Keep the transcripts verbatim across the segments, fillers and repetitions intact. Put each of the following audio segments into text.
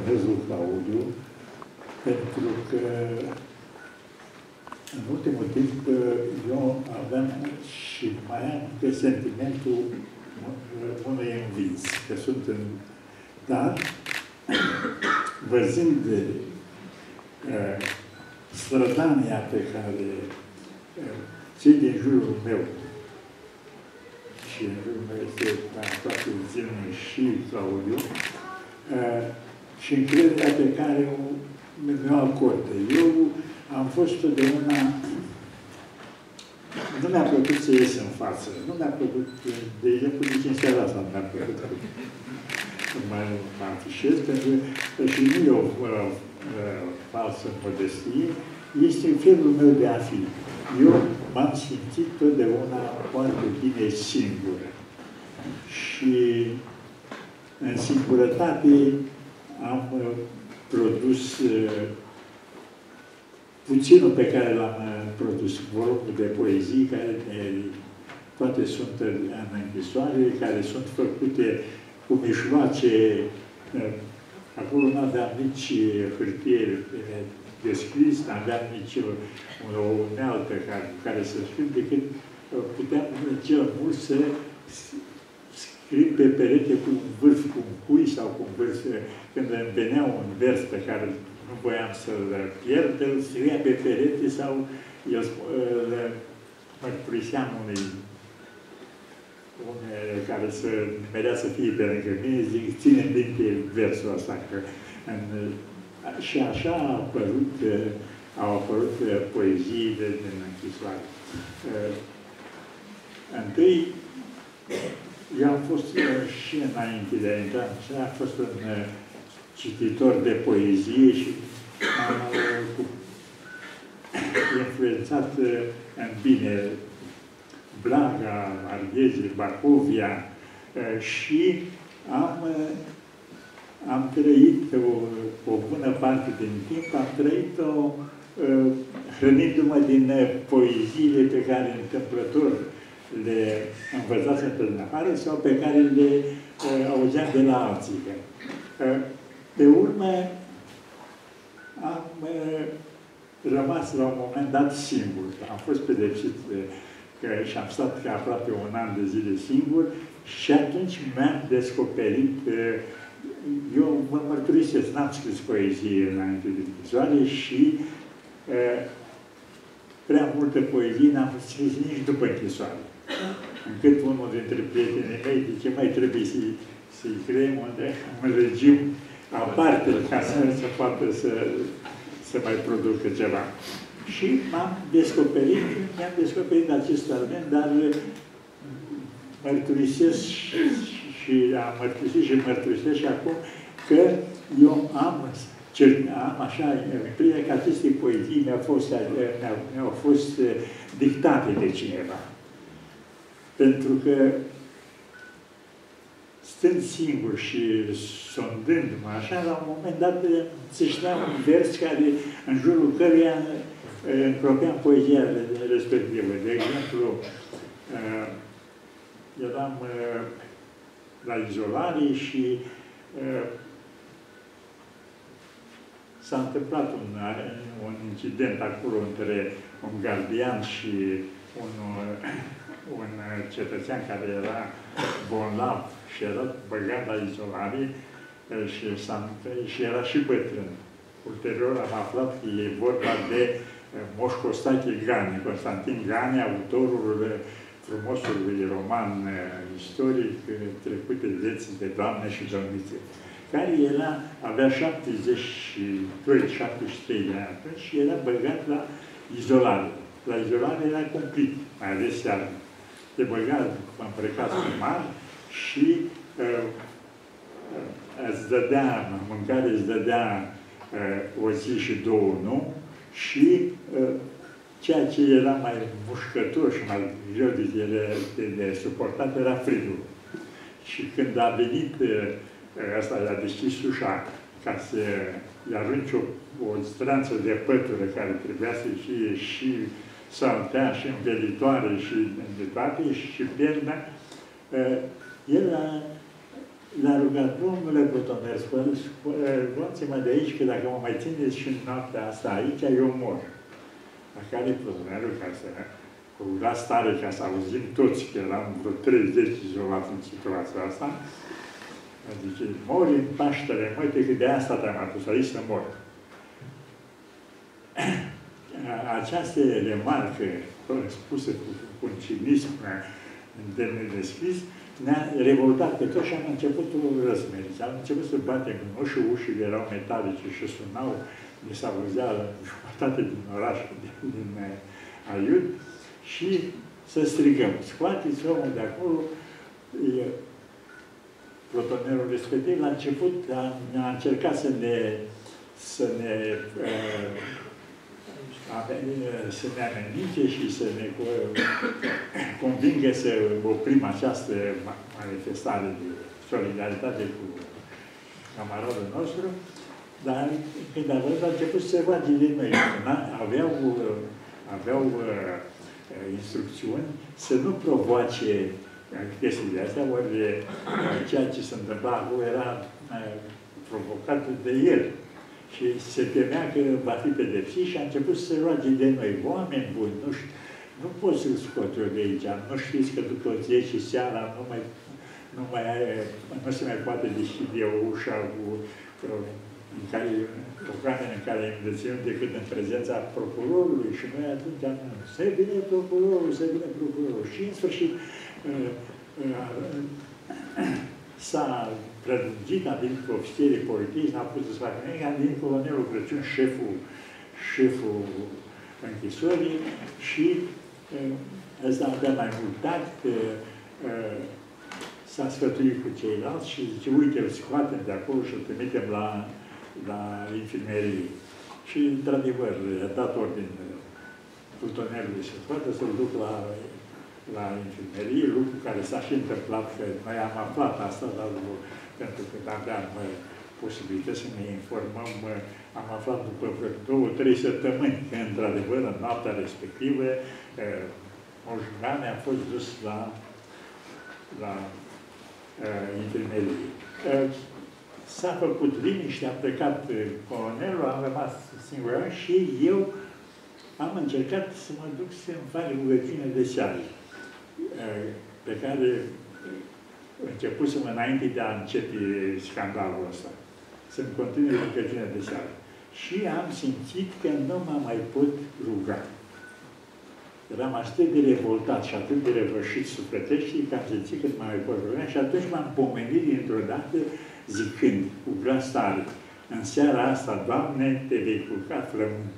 mulțumesc lui Claudiu, pentru că în ultimul timp eu aveam și mai am pe sentimentul unui învins, că sunt în... Dar, văzând uh, strădania pe care uh, cei din jurul meu și în jurul meu este toate zilele și Claudiu, uh, și încrederea pe care o mi-o acordă. Eu am fost totdeauna... Nu mi-a plăcut să ies în față. Nu mi-a plăcut, de exemplu, nici în seara asta nu mi-a plăcut să mă afișez, pentru că și nu e o uh, uh, falsă modestie, este felul meu de a fi. Eu m-am simțit totdeauna foarte bine singur. Și în singurătate am uh, produs uh, puținul pe care l-am uh, produs, volumul de poezii, care uh, toate sunt în închisoare, care sunt făcute cu mijloace. Uh, acolo nu aveam nici hârtie de scris, nu aveam nici o, o unealtă care, care să scriu, decât uh, puteam cel mult să scriu pe perete cu un vârf, cu un cui sau cu un vârf. Când îmi venea un vers pe care nu voiam să-l pierd, îl scria pe perete sau îl mărturiseam unui care să merea să fie pe lângă mine, zic, ține minte versul ăsta. Că în, și așa au apărut, au apărut poeziile din închisoare. Întâi, eu am fost și înainte de a intra, am fost un cititor de poezie și m-am influențat în bine Blaga, Arghezi, Bacovia și am, am trăit o, o bună parte din timp, am trăit-o hrănindu-mă din poeziile pe care întâmplător le învățasem pe din afară sau pe care le auzeam de la alții. Pe urmă, am rămas la un moment dat singur. Am fost pedepsit și am stat ca aproape un an de zile singur și atunci mi-am descoperit, eu mă mărturisesc, n-am scris poezie înainte de închisoare și prea multă poezie n-am scris nici după închisoare. Încât unul dintre prietenii mei zice, mai trebuie să-i să creăm un regim aparte ca să se poată să, să mai producă ceva. Și m-am descoperit, mi-am descoperit acest talent, dar mărturisesc și, și am mărturisit și mărturisesc și acum că eu am, am așa, prin că aceste poezii mi-au fost, mi-au fost dictate de cineva. Pentru că stând singur și sondându-mă așa, la un moment dat țâșneam un vers care, în jurul căruia încropeam poezia respectivă. De exemplu, eram la izolare și s-a întâmplat un, un incident acolo între un gardian și un, un cetățean care era bolnav și era băgat la izolare și, și era și bătrân. Ulterior am aflat că e vorba de Moș Costache Gane, Constantin Gane, autorul frumosului roman istoric Trecute vieții de Doamne și Domnițe, care era, avea șaptezeci și doi șaptezeci și trei de ani atunci și era băgat la izolare. La izolare era cumplit, mai ales seara. Te băga îmbrăcat cu mari și uh, uh, îți dădea, mâncare îți dădea uh, o zi și două, nu? Și uh, ceea ce era mai mușcător și mai greu de, de, de, de suportat era frigul. Și când a venit uh, ăsta, i-a deschis ușa ca să-i arunci o, o stranță de pătură care trebuia să fie și saltea și învelitoare și de toate și perna, el a, l-a rugat, domnule Plutoner, luați-mă de aici, că dacă mă mai țineți și în noaptea asta aici, eu mor. La care Plutonerul, ca să, cu glas tare, ca să auzim toți, că eram vreo treizeci izolați în situația asta, zice, mori în Paștele, măi, că de asta te-am adus aici să mor. Această remarcă spusă cu, cu un cinism de nedescris ne-a revoltat pe toți și am început o răsmeriță. Am început să batem în uși, ușile erau metalice și sunau, ne s-auzea jumătate din oraș, din, din Aiud, și să strigăm, scoateți omul de acolo. Plutonerul respectiv, la început, a, a încercat să ne, să ne uh, să ne amenințe și să ne convingă să oprim această manifestare de solidaritate cu camaradul nostru, dar când a văzut, a început să se roage de noi. Aveau, aveau uh, instrucțiuni să nu provoace chestiile astea, ori ceea ce se întâmpla acolo era uh, provocat de el. Și se temea că va fi pedepsit și a început să se roage de noi. Oameni buni, nu, știu, nu pot să-l scot eu de aici. Nu știți că după zece seara nu, mai, nu, mai, nu se mai poate deschide o ușa cu, în care, o cameră în care îi deținem decât în prezența procurorului. Și noi atunci am zis, să vine procurorul, să vine procurorul. Și în sfârșit s-a prelungit, a venit cu ofițerii politici, n-a putut să facă nimic, a venit colonelul Crăciun, șeful, șeful închisorii și ăsta avea mai mult tact, s-a sfătuit cu ceilalți și zice, uite, îl scoatem de acolo și îl trimitem la, la infirmerie. Și, într-adevăr, a dat ordine plutonerului să scoată, să-l duc la, la infirmerie, lucru care s-a și întâmplat, că noi am aflat asta, dar pentru că aveam posibilitatea să ne informăm, am aflat după două, trei săptămâni că, într-adevăr, în noaptea respectivă, Moșgane a fost dus la, la uh, infirmerie. Uh, S-a făcut liniște, a plecat colonelul, am rămas singur și eu am încercat să mă duc să-mi fac rugăciune de seară, uh, pe care începusem înainte de a începe scandalul ăsta. Să-mi continui rugăciunea de seară. Și am simțit că nu mă mai pot ruga. Eram atât de revoltat și atât de răvășit sufletește că am simțit că nu mă mai pot ruga și atunci m-am pomenit dintr-o dată zicând cu glas tare, în seara asta, Doamne, te vei culca flământ.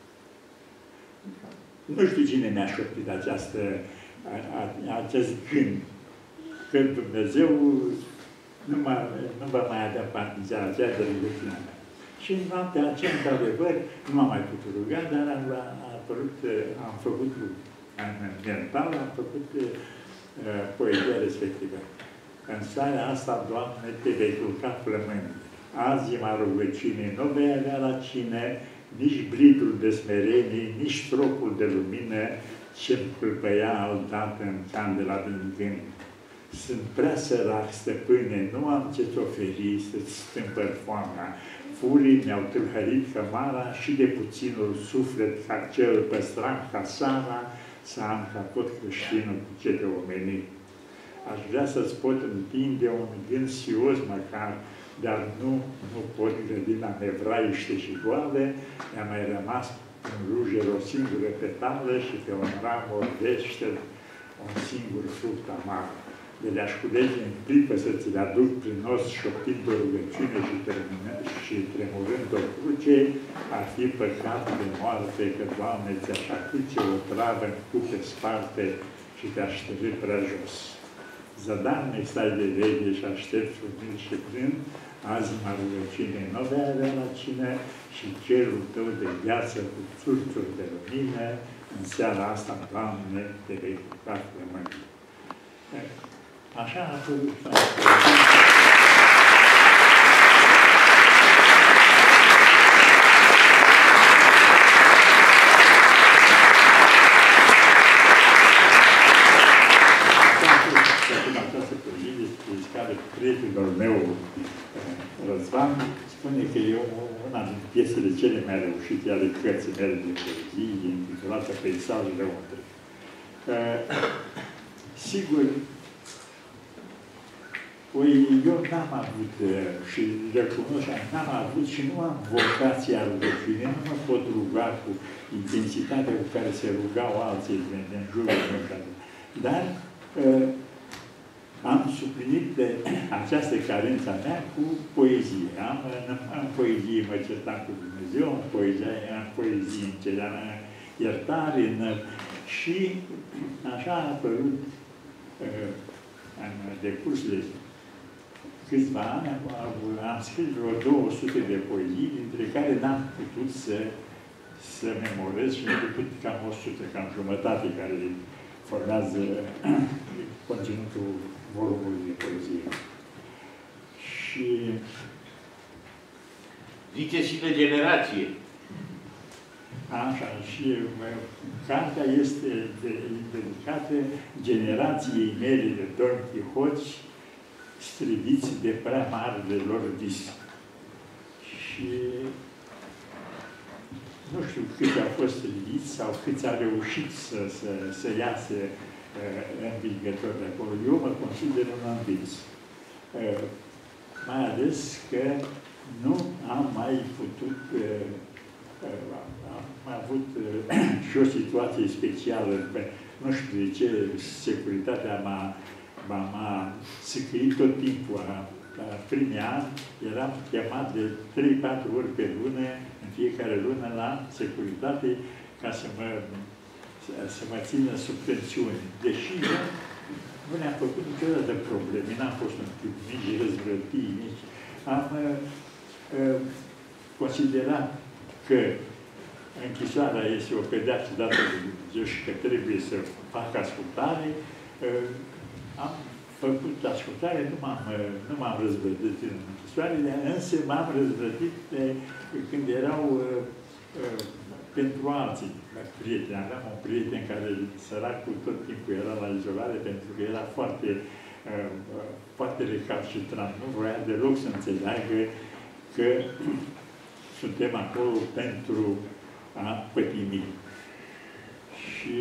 Nu știu cine mi-a șoptit această, a, a, acest gând. Că Dumnezeu nu, nu va mai avea parte în seara aceea de rugăciunea mea. Și în noaptea aceea, într-adevăr, nu m-am mai putut ruga, dar am, am, apărut, am făcut, am, mental, am făcut uh, poezia respectivă. În seara asta, Doamne, te vei culca flămând. Azi mă rugăciune, nu vei avea la cine nici bridul de smerenie, nici stropul de lumină ce-mi pâlpăia altădată în candela din gând. Sunt prea sărac, stăpâne, nu am ce-ți oferi să-ți stâmpăr foamea. Furii mi-au tâlhărit cămara și de puținul suflet ca cel păstram ca Sara, să am ca tot creștinul cu ce te omeni. Aș vrea să-ți pot întinde un gând sios măcar, dar nu, nu pot, grădina nevraiște și goale, mi-a mai rămas în rujer o singură petală și pe un ram orbește un singur fruct amar. De le-aș culege în clipă să ți le aduc prin os, șoptind o rugăciune și, și tremurând o cruce, ar fi păcat de moarte, că, Doamne, ți-aș acuce o travă în cupe sparte și te-aș târî prea jos. Zădan-mi stai de veche și aștept umil și plin, azi mă rugăciune nu vei avea la cine și cerul tău de viață cu țurțuri de lumină, în seara asta, Doamne, te vei culca flământ. Așa a fost. Prietenilor mei am spune că e una din piesele cele mai reușite ale cărții mele de poezie, intitulată Peisajele Lăuntric. Uh, sigur, păi eu n-am avut, și recunosc, n-am avut și nu am vocația rugăciunii, nu mă pot ruga cu intensitatea cu care se rugau alții din jurul meu. Dar uh, am suplinit de această carență a mea cu poezie. Am, în poezie mă certam cu Dumnezeu, în poezie, în poezie îmi ceream iertare, în, și așa a apărut uh, în decurs de câțiva ani, am, am scris vreo două sute de poezii, dintre care n-am putut să, să memorez și am putut cam o sută, cam jumătate, care formează conținutul volumului de poezie. Și... Zice și de generație. Așa, și cartea este dedicată generației mele de Don Quixoți, striviți de prea marele lor vis. Și nu știu câți au fost striviți sau câți au reușit să, să, să iasă uh, învingători de acolo. Eu mă consider un învins. Uh, mai ales că nu am mai putut, uh, uh, am avut uh, și o situație specială, nu știu de ce, securitatea m-a m-a scriit tot timpul. La primii ani eram chemat de trei patru ori pe lună, în fiecare lună, la securitate, ca să mă, să, să mă țină sub tensiune. Deși eu nu ne-am făcut niciodată probleme, n-am fost un tip nici răzvrătii, nici... Am uh, uh, considerat că închisoarea este o pedeapsă dată de Dumnezeu și că trebuie să fac ascultare. Uh, Am făcut ascultare, nu m-am răzvrătit în închisoare, însă m-am răzvrătit când erau uh, uh, pentru alții prieteni. Aveam un prieten care, săracul, tot timpul era la izolare pentru că era foarte, uh, foarte recalcitrant. Nu voia deloc să înțeleagă că suntem acolo pentru a pătimi. Și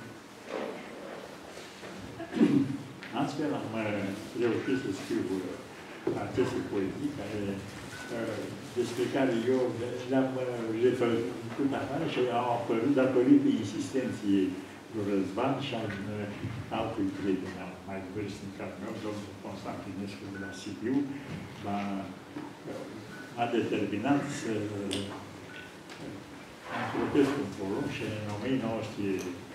astfel am reușit să scriu aceste poezii care, despre care eu le-am refăcut afară și au apărut datorită insistenței lui Răzvan și al altui prieten mai vârstnic al meu, domnul Constantinescu de la Sibiu, m-a determinat să întropesc un volum și în o mie nouă sute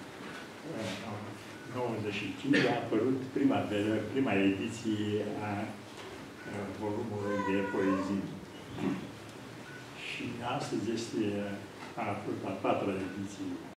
nouăzeci și cinci a apărut prima, prima ediție a volumului de poezii. Și astăzi este a apărut a patra ediție